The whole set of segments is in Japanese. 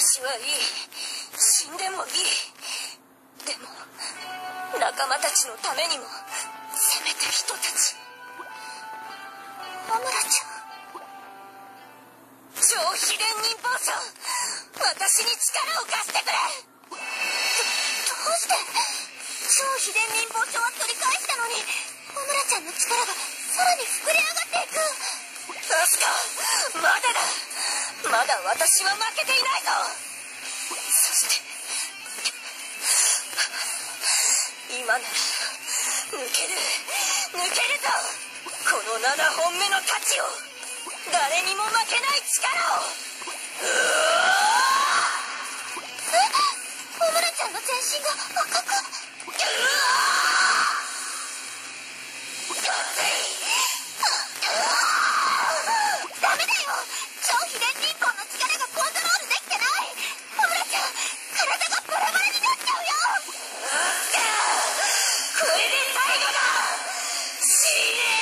私はいい。死んでもいい。でも仲間たちのためにも、せめてひとたち。アムラちゃん、超秘伝忍ポーション、私に力を貸してくれ。どうして？超秘伝忍ポーションは取り返したのに、アムラちゃんの力がさらに膨れ上がっていく。確か、まだだ。まだ私は負けていないぞ。そして今なら抜けるぞ。この7本目の太刀を、誰にも負けない力を。アムラちゃんの全身が赤く。ダメだよ。超秘伝忍法の力がコントロールできてない。アムラちゃん、体がバラバラになっちゃうよ。これで最後だ。死ね。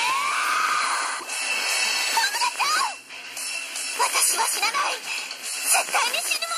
アムラちゃん、私は死なない。絶対に死ぬ